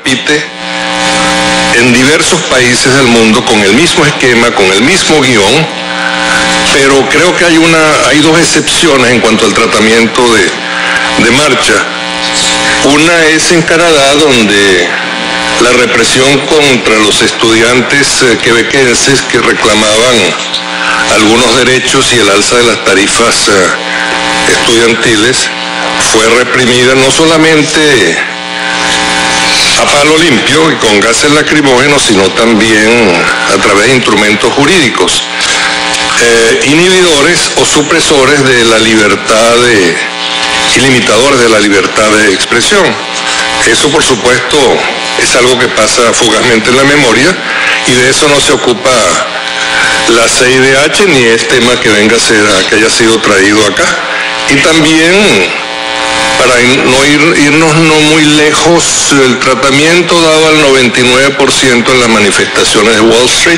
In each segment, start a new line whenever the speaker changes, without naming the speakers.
repite en diversos países del mundo con el mismo esquema, con el mismo guión, pero creo que hay dos excepciones en cuanto al tratamiento de marcha. Una es en Canadá, donde la represión contra los estudiantes quebequenses que reclamaban algunos derechos y el alza de las tarifas estudiantiles fue reprimida no solamente a palo limpio y con gases lacrimógenos, sino también a través de instrumentos jurídicos, inhibidores o supresores de la libertad y limitadores de la libertad de expresión. Eso, por supuesto, es algo que pasa fugazmente en la memoria, y de eso no se ocupa la CIDH, ni es tema que que haya sido traído acá. Y también, para no irnos no muy lejos, el tratamiento dado al 99% en las manifestaciones de Wall Street,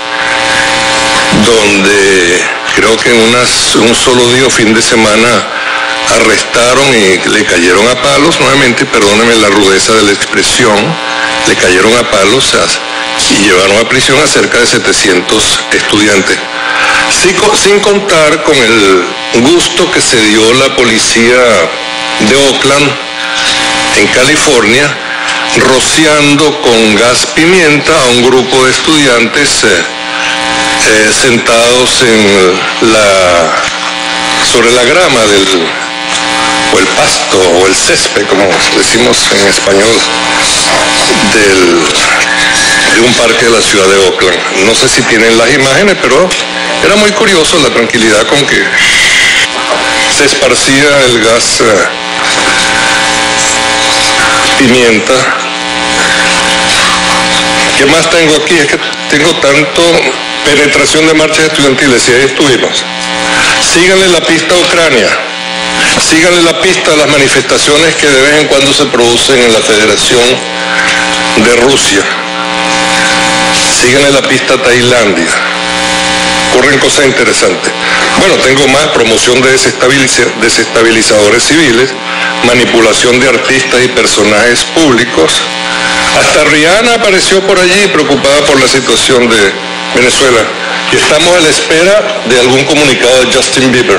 donde creo que en un solo día o fin de semana arrestaron y le cayeron a palos, nuevamente, perdónenme la rudeza de la expresión, le cayeron a palos y llevaron a prisión a cerca de 700 estudiantes. Sin contar con el gusto que se dio la policía de Oakland, en California, rociando con gas pimienta a un grupo de estudiantes sentados sobre la grama o el pasto, o el césped, como decimos en español, de un parque de la ciudad de Oakland. No sé si tienen las imágenes, pero era muy curioso la tranquilidad con que se esparcía el gas pimienta. ¿Qué más tengo aquí? Es que tengo tanto penetración de marchas estudiantiles, y ahí estuvimos. Síganle la pista a Ucrania. Síganle la pista a las manifestaciones que de vez en cuando se producen en la Federación de Rusia. Síganle la pista a Tailandia. Ocurren cosas interesantes. Bueno, tengo más: promoción de desestabilizadores civiles, manipulación de artistas y personajes públicos. Hasta Rihanna apareció por allí preocupada por la situación de Venezuela. Y estamos a la espera de algún comunicado de Justin Bieber.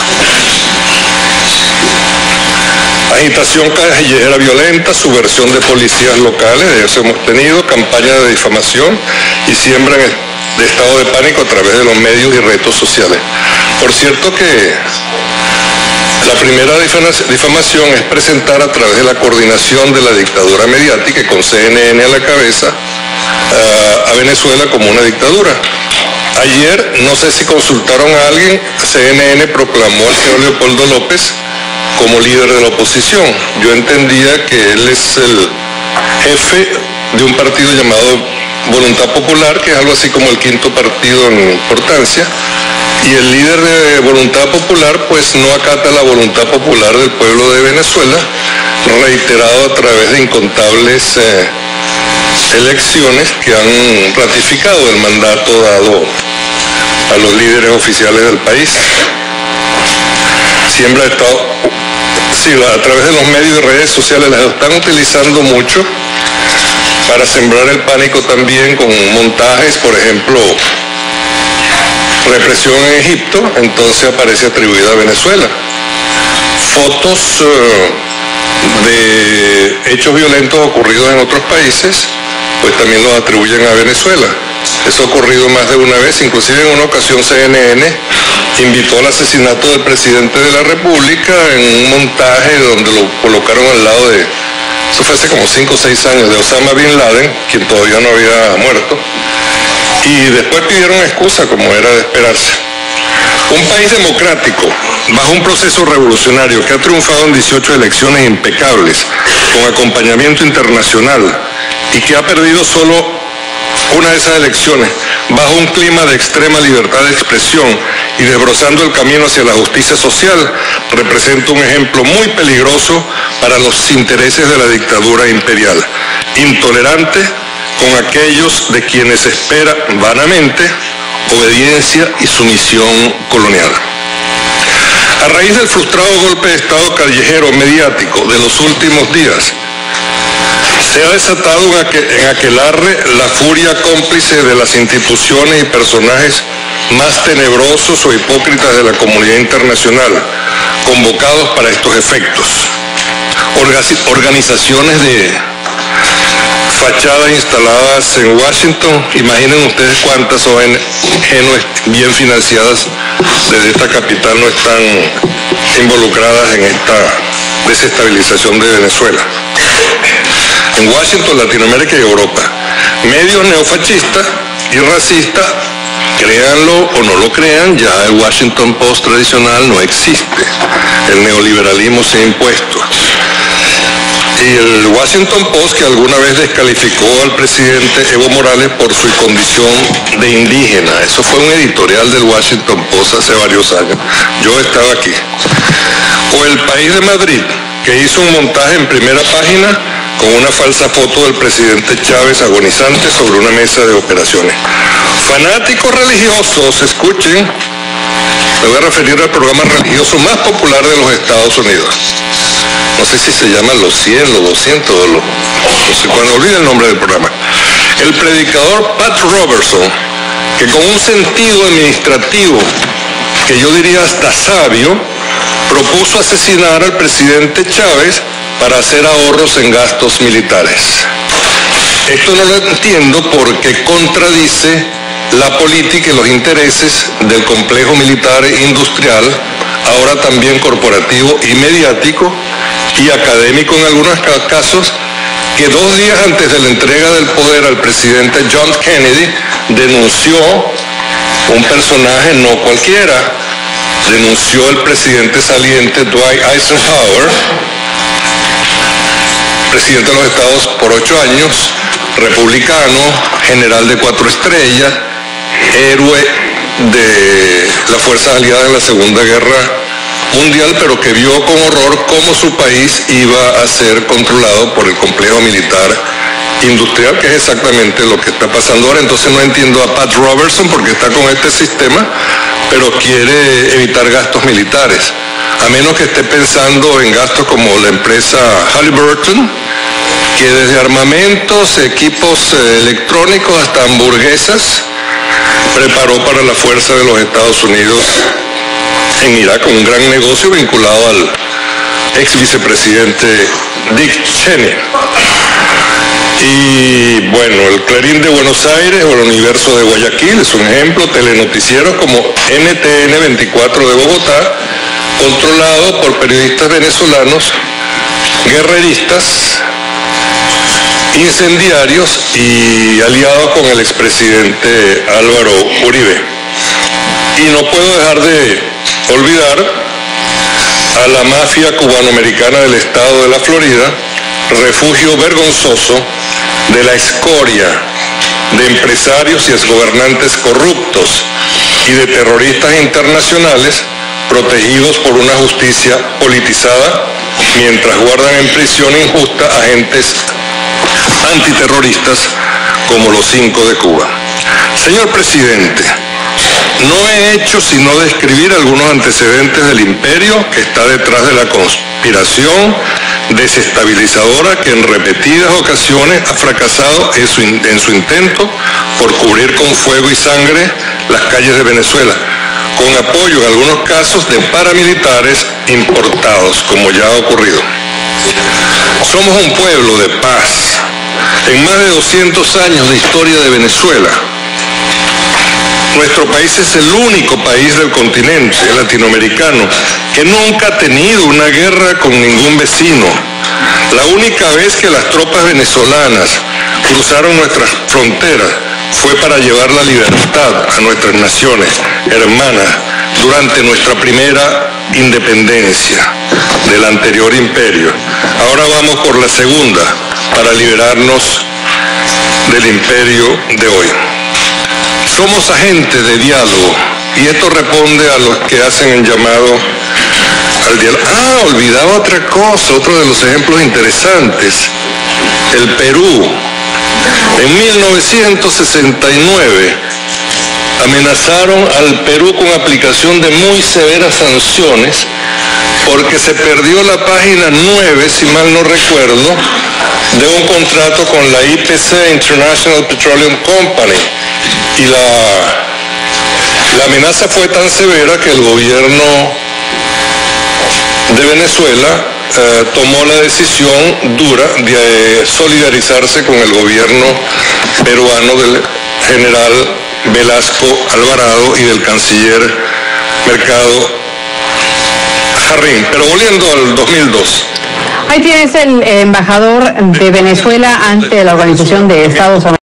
Agitación callejera violenta, subversión de policías locales, de eso hemos tenido, campaña de difamación y siembra de estado de pánico a través de los medios y redes sociales. Por cierto que la primera difamación es presentar a través de la coordinación de la dictadura mediática, con CNN a la cabeza, a Venezuela como una dictadura. Ayer, no sé si consultaron a alguien, CNN proclamó al señor Leopoldo López como líder de la oposición. Yo entendía que él es el jefe de un partido llamado Voluntad Popular, que es algo así como el quinto partido en importancia, y el líder de Voluntad Popular pues no acata la voluntad popular del pueblo de Venezuela, reiterado a través de incontables elecciones que han ratificado el mandato dado a los líderes oficiales del país. Siempre ha estado, sí, a través de los medios y redes sociales las están utilizando mucho para sembrar el pánico también, con montajes, por ejemplo, represión en Egipto, entonces aparece atribuida a Venezuela. Fotos de hechos violentos ocurridos en otros países, pues también los atribuyen a Venezuela. Eso ha ocurrido más de una vez, inclusive en una ocasión CNN invitó al asesinato del presidente de la República en un montaje donde lo colocaron al lado de, eso fue hace como 5 o 6 años, de Osama Bin Laden, quien todavía no había muerto, y después pidieron excusa, como era de esperarse. Un país democrático, bajo un proceso revolucionario que ha triunfado en 18 elecciones impecables, con acompañamiento internacional, y que ha perdido solo una de esas elecciones, bajo un clima de extrema libertad de expresión y desbrozando el camino hacia la justicia social, representa un ejemplo muy peligroso para los intereses de la dictadura imperial, intolerante con aquellos de quienes espera vanamente obediencia y sumisión colonial. A raíz del frustrado golpe de Estado callejero mediático de los últimos días, Se ha desatado en aquelarre la furia cómplice de las instituciones y personajes más tenebrosos o hipócritas de la comunidad internacional, convocados para estos efectos. Organizaciones de fachadas instaladas en Washington, imaginen ustedes cuántas ONG bien financiadas desde esta capital no están involucradas en esta desestabilización de Venezuela. En Washington, Latinoamérica y Europa, medios neofascistas y racistas, créanlo o no lo crean, ya el Washington Post tradicional no existe. El neoliberalismo se ha impuesto. Y el Washington Post, que alguna vez descalificó al presidente Evo Morales por su condición de indígena, eso fue un editorial del Washington Post hace varios años, yo estaba aquí. O El País de Madrid, que hizo un montaje en primera página con una falsa foto del presidente Chávez agonizante sobre una mesa de operaciones. Fanáticos religiosos, escuchen, me voy a referir al programa religioso más popular de los Estados Unidos. No sé si se llama Los 100, los 200, no sé cuándo, olvide el nombre del programa. El predicador Pat Robertson, que con un sentido administrativo, que yo diría hasta sabio, propuso asesinar al presidente Chávez para hacer ahorros en gastos militares. Esto no lo entiendo porque contradice la política y los intereses del complejo militar e industrial, ahora también corporativo y mediático y académico en algunos casos, que 2 días antes de la entrega del poder al presidente John Kennedy denunció un personaje no cualquiera, denunció el presidente saliente Dwight Eisenhower, presidente de los Estados por 8 años, republicano, general de 4 estrellas, héroe de las fuerzas aliadas en la Segunda Guerra Mundial, pero que vio con horror cómo su país iba a ser controlado por el complejo militar industrial, que es exactamente lo que está pasando ahora. Entonces no entiendo a Pat Robertson porque está con este sistema, pero quiere evitar gastos militares, a menos que esté pensando en gastos como la empresa Halliburton, que desde armamentos, equipos electrónicos hasta hamburguesas preparó para la fuerza de los Estados Unidos en Irak, un gran negocio vinculado al ex vicepresidente Dick Cheney. Y bueno, el Clarín de Buenos Aires o el Universo de Guayaquil es un ejemplo, telenoticieros como NTN 24 de Bogotá, controlado por periodistas venezolanos, guerreristas, incendiarios y aliados con el expresidente Álvaro Uribe. Y no puedo dejar de olvidar a la mafia cubanoamericana del estado de la Florida, refugio vergonzoso de la escoria de empresarios y exgobernantes corruptos y de terroristas internacionales protegidos por una justicia politizada mientras guardan en prisión injusta agentes antiterroristas como los 5 de Cuba. Señor presidente, no he hecho sino describir algunos antecedentes del imperio que está detrás de la conspiración desestabilizadora que en repetidas ocasiones ha fracasado en su intento por cubrir con fuego y sangre las calles de Venezuela, con apoyo en algunos casos de paramilitares importados, como ya ha ocurrido. Somos un pueblo de paz. En más de 200 años de historia de Venezuela, nuestro país es el único país del continente latinoamericano que nunca ha tenido una guerra con ningún vecino. La única vez que las tropas venezolanas cruzaron nuestras fronteras fue para llevar la libertad a nuestras naciones hermanas durante nuestra primera independencia del anterior imperio. Ahora vamos por la segunda para liberarnos del imperio de hoy. Somos agentes de diálogo y esto responde a los que hacen el llamado al diálogo. Olvidaba otra cosa, otro de los ejemplos interesantes, el Perú. En 1969 amenazaron al Perú con aplicación de muy severas sanciones porque se perdió la página 9, si mal no recuerdo, de un contrato con la IPC, International Petroleum Company, y la amenaza fue tan severa que el gobierno de Venezuela tomó la decisión dura de solidarizarse con el gobierno peruano del general Velasco Alvarado y del canciller Mercado Jarrín. Pero volviendo al 2002.
Ahí tienes el embajador de Venezuela ante la Organización de Estados Americanos.